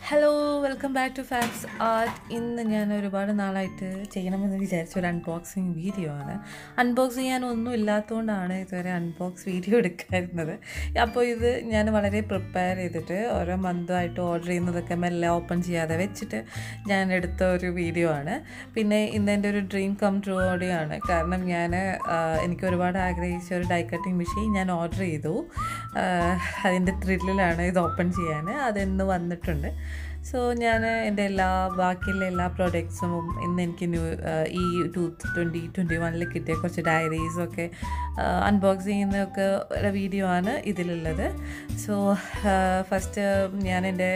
Hello welcome back to fax art. ഇന്ന് ഞാൻ ഒരുപാട് നാളായിട്ട് ചെയ്യണമെന്ന് വിചാരിച്ച ഒരു അൺബോക്സിങ് വീഡിയോ ആണ്. അൺബോക്സ് ചെയ്യാനൊന്നും ഇല്ലാത്തതുകൊണ്ടാണ് ഇതുവരെ അൺബോക്സ് വീഡിയോ എടുക്കാറുന്നത്. അപ്പോൾ ഇത് ഞാൻ വളരെ പ്രിപ്പയർ ചെയ്തിട്ട് ഓരോ മന്തായിട്ട് ഓർഡർ ചെയ്യുന്നതൊക്കെ മെല്ലെ ഓപ്പൺ ചെയ്യാതെ വെച്ചിട്ട് ഞാൻ എടുത്ത ഒരു വീഡിയോ ആണ്. പിന്നെ ഇന്ന് എൻ്റെ ഒരു ഡ്രീം കം ട്രൂ കൂടിയാണ്. കാരണം എനിക്ക് ഒരുപാട് ആഗ്രഹിച്ച ഒരു ഡൈ കട്ടിങ് മെഷീൻ ഞാൻ ഓർഡർ ചെയ്തു. അതിൻ്റെ ത്രില്ലിലാണ് ഇത് ഓപ്പൺ ചെയ്യാൻ. അതെന്ന് വന്നിട്ടുണ്ട്. സോ ഞാൻ എൻ്റെ ബാക്കിയുള്ള എല്ലാ പ്രോഡക്ട്സും ഇന്ന് എനിക്ക് ഈ 2021 കിട്ടിയ കുറച്ച് ഡയറീസൊക്കെ അൺബോക്സ് ചെയ്യുന്നതൊക്കെ വീഡിയോ ആണ് ഇതിലുള്ളത്. സോ ഫസ്റ്റ് ഞാൻ എൻ്റെ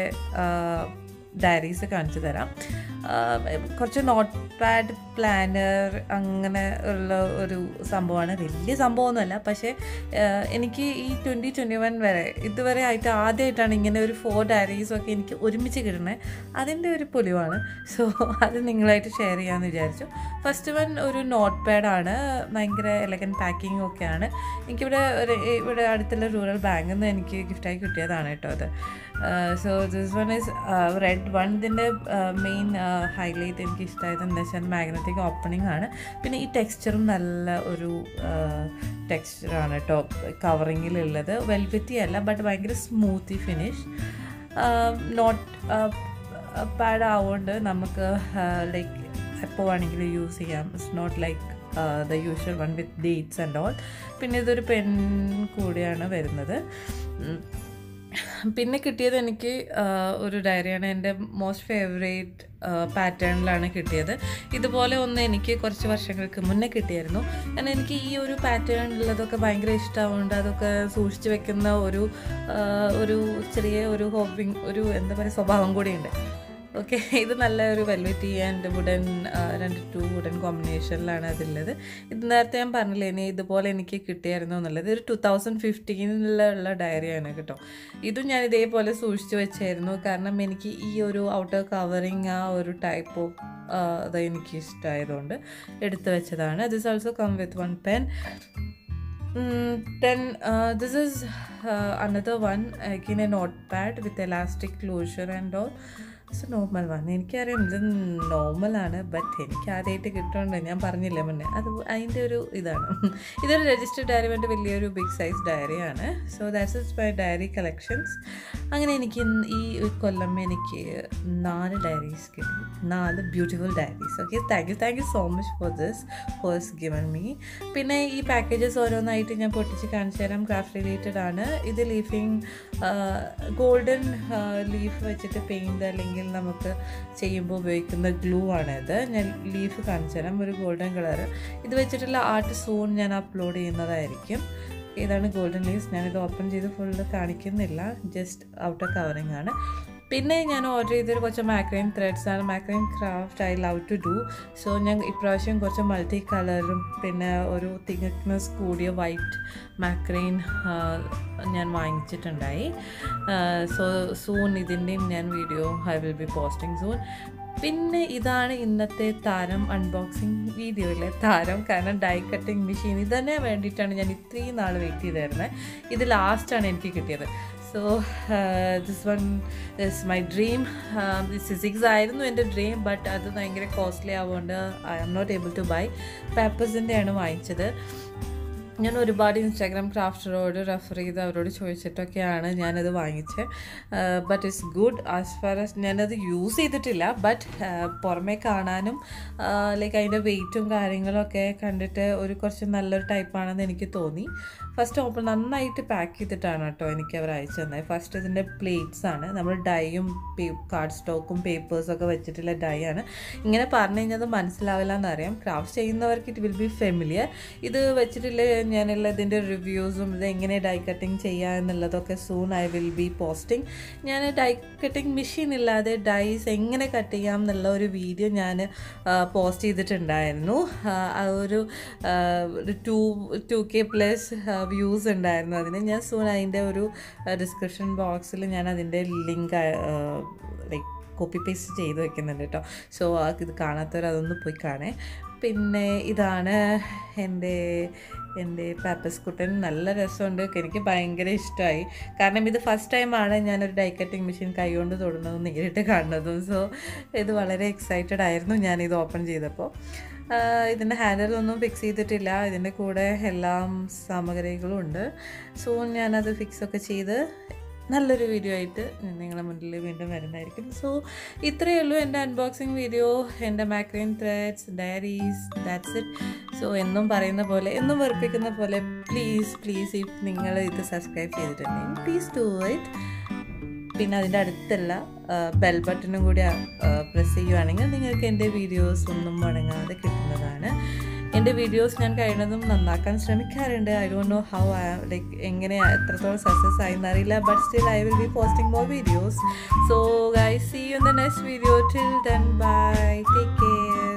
ഡയറീസ് കാണിച്ചു തരാം. കുറച്ച് നോട്ട് പാഡ് പ്ലാനർ അങ്ങനെ ഉള്ള ഒരു സംഭവമാണ്. വലിയ സംഭവമൊന്നുമല്ല, പക്ഷേ എനിക്ക് ഈ 2021 വരെ ഇതുവരെ ആദ്യമായിട്ടാണ് ഇങ്ങനെ ഒരു 4 ഡയറീസൊക്കെ എനിക്ക് ഒരുമിച്ച് കിട്ടണേ. അതിൻ്റെ ഒരു പൊലിവാണ്. സോ അത് നിങ്ങളായിട്ട് ഷെയർ ചെയ്യാമെന്ന് വിചാരിച്ചു. ഫസ്റ്റ് വൺ ഒരു നോട്ട് പാഡാണ്. ഭയങ്കര എലഗൻ പാക്കിംഗ് ഒക്കെയാണ്. ഇവിടെ അടുത്തുള്ള റൂറൽ ബാങ്കിൽ നിന്ന് എനിക്ക് ഗിഫ്റ്റായി കിട്ടിയതാണ് കേട്ടോ അത്. So this one is red one. ഇതിൻ്റെ മെയിൻ ഹൈലൈറ്റ് എനിക്ക് ഇഷ്ടമായത് എന്താ വെച്ചാൽ മാഗ്നറ്റിക് ഓപ്പണിംഗ് ആണ്. പിന്നെ ഈ ടെക്സ്ചറും നല്ല ഒരു ടെക്സ്ചറാണ് കേട്ടോ കവറിങ്ങിലുള്ളത്. വെൽവെറ്റി അല്ല, ബട്ട് ഭയങ്കര സ്മൂത്തി ഫിനിഷ്. നോട്ട് പാഡ് ആവുകൊണ്ട് നമുക്ക് ലൈക്ക് എപ്പോൾ വേണമെങ്കിലും യൂസ് ചെയ്യാം. It's not like the usual one with dates and all. പിന്നെ ഇതൊരു പെൻ കൂടിയാണ് വരുന്നത്. പിന്നെ കിട്ടിയത് എനിക്ക് ഒരു ഡയറിയാണ്. എൻ്റെ മോസ്റ്റ് ഫേവറേറ്റ് പാറ്റേണിലാണ് കിട്ടിയത്. ഇതുപോലെ ഒന്ന് എനിക്ക് കുറച്ച് വർഷങ്ങൾക്ക് മുന്നേ കിട്ടിയായിരുന്നു. കാരണം എനിക്ക് ഈ ഒരു പാറ്റേണിലുള്ളതൊക്കെ ഭയങ്കര ഇഷ്ടമാവുന്നുണ്ട്. അതൊക്കെ സൂക്ഷിച്ച് വെക്കുന്ന ഒരു ചെറിയ ഒരു ഒരു എന്താ പറയുക സ്വഭാവം കൂടിയുണ്ട്. ഓക്കെ, ഇത് നല്ല ഒരു വെൽവെറ്റി ആൻഡ് വുഡൻ വുഡൻ കോമ്പിനേഷനിലാണ് അതുള്ളത്. ഇത് നേരത്തെ ഞാൻ പറഞ്ഞില്ലേ ഇതുപോലെ എനിക്ക് കിട്ടിയായിരുന്നു എന്നുള്ളത്. ഒരു 2015 ഡയറിയാണ് കേട്ടോ. ഇതും ഞാൻ ഇതേപോലെ സൂക്ഷിച്ച് വെച്ചായിരുന്നു. കാരണം എനിക്ക് ഈ ഒരു ഔട്ടർ കവറിങ് ആ ഒരു ടൈപ്പ് ഓഫ് അത് എനിക്ക് ഇഷ്ടമായതുകൊണ്ട് എടുത്തു വെച്ചതാണ്. This also come with 1 pen. Then this is another one, again a notepad with elastic closure and all. It's a normal one. എനിക്കറിയാം ഇത് നോർമലാണ്, ബട്ട് എനിക്ക് ആദ്യമായിട്ട് കിട്ടുന്നുണ്ട്. ഞാൻ പറഞ്ഞില്ലേ മുന്നേ, അതിൻ്റെ ഒരു ഇതാണ്. ഇതൊരു രജിസ്റ്റേർഡ് ഡയറി, വേണ്ട വലിയൊരു ബിഗ് സൈസ് ഡയറിയാണ്. So that's is my diary collections. അങ്ങനെ എനിക്ക് ഈ കൊല്ലം എനിക്ക് 4 ഡയറീസ് കിട്ടി. 4 beautiful diaries. Okay, thank you so much for this first given me. പിന്നെ ഈ പാക്കേജസ് ഓരോന്നായിട്ട് ഞാൻ പൊട്ടിച്ച് കാണിച്ചു തരാം. ക്രാഫ്റ്റ് റിലേറ്റഡ് ആണ്. ഇത് ഗോൾഡൻ ലീഫ് വെച്ചിട്ട് പെയിൻറ് അല്ലെങ്കിൽ നമുക്ക് ചെയ്യുമ്പോൾ ഉപയോഗിക്കുന്ന ഗ്ലൂ ആണിത്. ഞാൻ ലീഫ് കാണിച്ചു തരാം, ഒരു ഗോൾഡൻ കളർ. ഇത് വെച്ചിട്ടുള്ള ആർട്ട് സൂൺ ഞാൻ അപ്ലോഡ് ചെയ്യുന്നതായിരിക്കും. ഇതാണ് ഗോൾഡൻ ലീവ്സ്. ഞാനിത് ഓപ്പൺ ചെയ്ത് ഫുള്ള് കാണിക്കുന്നില്ല, ജസ്റ്റ് ഔട്ടർ കവറിങ് ആണ്. പിന്നെ ഞാൻ ഓർഡർ ചെയ്തൊരു കുറച്ച് മാക്രൈൻ ത്രെഡ്സ് ആണ്. Macrame craft I love to do. So ഞാൻ ഇപ്രാവശ്യം കുറച്ച് മൾട്ടി കളറും പിന്നെ ഒരു തിക്നെസ് കൂടിയ വൈറ്റ് മാക്രൈൻ ഞാൻ വാങ്ങിച്ചിട്ടുണ്ടായി. സോ സൂൺ ഇതിൻ്റെയും ഞാൻ video I will be posting soon. പിന്നെ ഇതാണ് ഇന്നത്തെ താരം അൺബോക്സിങ് വീഡിയോയിലെ താരം. കാരണം ഡൈ കട്ടിങ് മെഷീൻ ഇതിനെ വേണ്ടിയിട്ടാണ് ഞാൻ ഇത്രയും നാൾ വെയിറ്റ് ചെയ്തിരുന്നത്. ഇത് ലാസ്റ്റാണ് എനിക്ക് കിട്ടിയത്. So this one is my dream. 6 ആയിരുന്നു എൻ്റെ ഡ്രീം, ബട്ട് അത് ഭയങ്കര കോസ്റ്റ്ലി ആവുകൊണ്ട് I am not able to buy. പേപ്പേഴ്സിൻ്റെയാണ് വാങ്ങിച്ചത്. ഞാൻ ഒരുപാട് ഇൻസ്റ്റാഗ്രാം ക്രാഫ്റ്ററോട് റെഫർ ചെയ്ത് അവരോട് ചോദിച്ചിട്ടൊക്കെയാണ് ഞാനത് വാങ്ങിച്ചത്. But it's good as far as ഞാനത് യൂസ് ചെയ്തിട്ടില്ല. ബട്ട് പുറമേ കാണാനും ലൈക്ക് അതിൻ്റെ വെയ്റ്റും കാര്യങ്ങളൊക്കെ കണ്ടിട്ട് കുറച്ച് നല്ലൊരു ടൈപ്പാണെന്ന് എനിക്ക് തോന്നി. ഫസ്റ്റ് ഓപ്പൺ നന്നായിട്ട് പാക്ക് ചെയ്തിട്ടാണ് കേട്ടോ എനിക്ക് അവർ അയച്ചു തന്നത്. ഫസ്റ്റ് ഇതിൻ്റെ പ്ലേറ്റ്സ് ആണ്. നമ്മൾ ഡൈയും കാർഡ് സ്റ്റോക്കും പേപ്പേഴ്സൊക്കെ വെച്ചിട്ടുള്ള ഡൈ ആണ്. ഇങ്ങനെ പറഞ്ഞു കഴിഞ്ഞാൽ അത് മനസ്സിലാവില്ല എന്നറിയാം. ക്രാഫ്റ്റ് ചെയ്യുന്നവർക്ക് ഇറ്റ് വിൽ ബി ഫെമിലിയർ. ഇത് വെച്ചിട്ടുള്ള ഞാനുള്ള ഇതിൻ്റെ റിവ്യൂസും ഇത് എങ്ങനെ ഡൈ കട്ടിങ് ചെയ്യുക എന്നുള്ളതൊക്കെ soon I will be posting. ഞാൻ ഡൈ കട്ടിങ് മെഷീൻ ഇല്ലാതെ ഡൈസ് എങ്ങനെ കട്ട് ചെയ്യാം എന്നുള്ള ഒരു വീഡിയോ ഞാൻ പോസ്റ്റ് ചെയ്തിട്ടുണ്ടായിരുന്നു. ഒരു 2K+ വ്യൂസ് ഉണ്ടായിരുന്നു അതിന്. ഞാൻ സൂൺ അതിൻ്റെ ഒരു ഡിസ്ക്രിപ്ഷൻ ബോക്സിൽ ഞാൻ അതിൻ്റെ ലിങ്ക് ലൈക്ക് കോപ്പി പേസ്റ്റ് ചെയ്ത് വെക്കുന്നുണ്ട് കേട്ടോ. സോ ഇത് കാണാത്തവർ അതൊന്ന് പോയി കാണേ. പിന്നെ ഇതാണ് എൻ്റെ പാപ്പസ് കുട്ടൻ. നല്ല രസമുണ്ട്, എനിക്ക് ഭയങ്കര ഇഷ്ടമായി. കാരണം ഇത് ഫസ്റ്റ് ടൈമാണ് ഞാനൊരു ഡൈ കട്ടിങ് മെഷീൻ കൈകൊണ്ട് തൊടുന്നതും നേരിട്ട് കാണുന്നതും. സോ ഇത് വളരെ എക്സൈറ്റഡ് ആയിരുന്നു ഞാനിത് ഓപ്പൺ ചെയ്തപ്പോൾ. ഇതിൻ്റെ ഹാൻഡിലൊന്നും ഫിക്സ് ചെയ്തിട്ടില്ല, ഇതിൻ്റെ കൂടെ എല്ലാം സാമഗ്രികളും ഉണ്ട്. സോ ഞാനത് ഫിക്സൊക്കെ ചെയ്ത് നല്ലൊരു വീഡിയോ ആയിട്ട് നിങ്ങളുടെ മുന്നിൽ വീണ്ടും വരുന്നതായിരിക്കും. സോ ഇത്രയേ ഉള്ളൂ എൻ്റെ അൺബോക്സിങ് വീഡിയോ, എൻ്റെ macrame threads, diaries, that's it. So എന്നും പറയുന്ന പോലെ, എന്നും വെറുപ്പിക്കുന്ന പോലെ, പ്ലീസ് ഇഫ് നിങ്ങൾ ഇത് സബ്സ്ക്രൈബ് ചെയ്തിട്ടുണ്ടെങ്കിൽ പ്ലീസ് ഡു ഇറ്റ്. പിന്നെ അതിൻ്റെ അടുത്തുള്ള ബെൽ ബട്ടണും കൂടി പ്രസ് ചെയ്യുവാണെങ്കിൽ നിങ്ങൾക്ക് എൻ്റെ വീഡിയോസ് ഒന്നും മുടങ്ങാതെ കിട്ടുന്നതാണ്. എൻ്റെ വീഡിയോസ് ഞാൻ കഴിയുന്നതും നന്നാക്കാൻ ശ്രമിക്കാറുണ്ട്. I don't know how like എങ്ങനെ എത്രത്തോളം സക്സസ് ആയി എന്നറിയില്ല. But still I will be posting more videos. So guys, see you in the next video. Till then bye, take care.